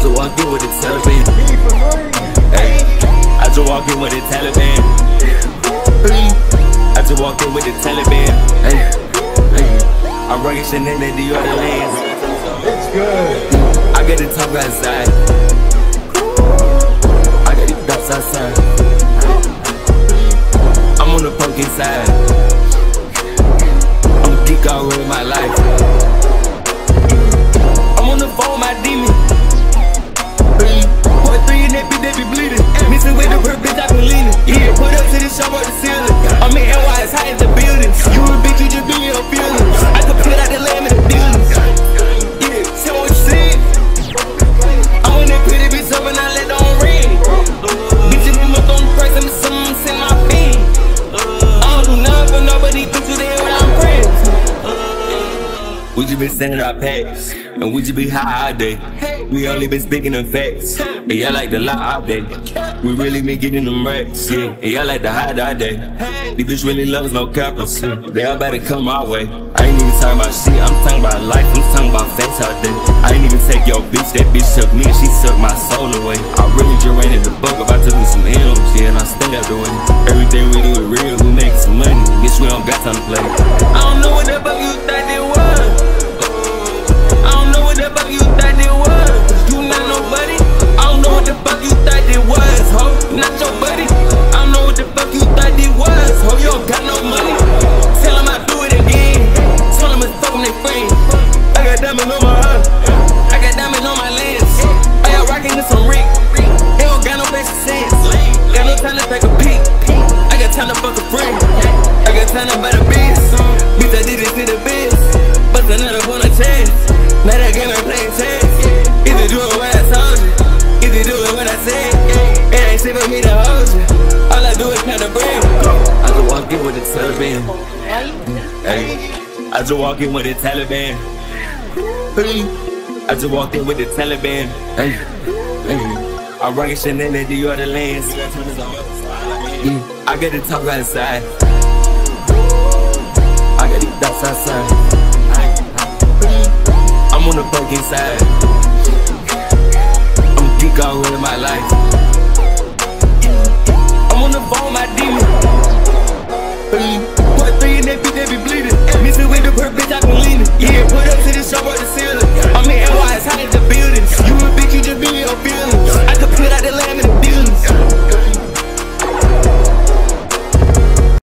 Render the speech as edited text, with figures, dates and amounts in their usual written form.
just walk in with the Taliban. Hey, I just walk in with the Taliban. I just walk in with the Taliban. Hey, I'm running shit in the other lands. It's good. I got the top outside. I got the dots outside. I'm on the pumpkin side. I'm a geek all over my life. I'm on the phone with my demon. Boy, 3 in that bitch, they be bleeding. Missing with the bird, bitch, I been leaning. Yeah, put up to the shop or the ceiling. I'm in NY, as high as the building. You a bitch, you just be in your feelings. I could put out the lamb in the dealings. Yeah, tell me what you said. I want that pretty bitch up and I let on ring. Bitch, if you look on the price, I'm send my fiend. I don't do nothing for nobody, bitch, you there when I'm friends. We just been sending our packs, and we just be high all day. We only been speaking them facts, and y'all like to lie all day. We really been getting them racks, yeah, and y'all like to hide all day. These bitch really loves no cappers, they all better come our way. I ain't even talking about shit, I'm talking about life, I'm talking about facts all day. I ain't even take your bitch, that bitch took me and she sucked my soul away. I really just ran in the book about to do some M's, yeah, and I stay up doing it. Everything we do is real, we make some money, bitch, we don't got time to play. I don't know what the fuck you thought it was. I don't know what the fuck you thought it was. You not nobody. I don't know what the fuck you thought it was, ho. Not your buddy. I don't know what the fuck you thought it was, ho. You don't got no money. Tell them I do it again. Tell them it's fuck them they friend. I got diamonds on my heart. I got diamonds on my lens. I got rockin' with some Rick. They don't got no basic sense. Got no time to take a peek. I got time to fuck a friend. I got time to buy the biz. Bitch, I did it to the biz. Bust another on a chance. Now that game I'm playing chess. Is it doing what I told you? Is it doing what I said? It ain't shit for me to hold you. All I do is count the bread. I just walk in with the Taliban. Hey, I just walk in with the Taliban. I just walk in with the Taliban. Hey, I'm running shit in the other lands. I got the top outside. I got the dots outside. I'm on the pumpkin side. I'm a geek all over my life. I'm on the phone with my demon. Boy, 3 in that bitch.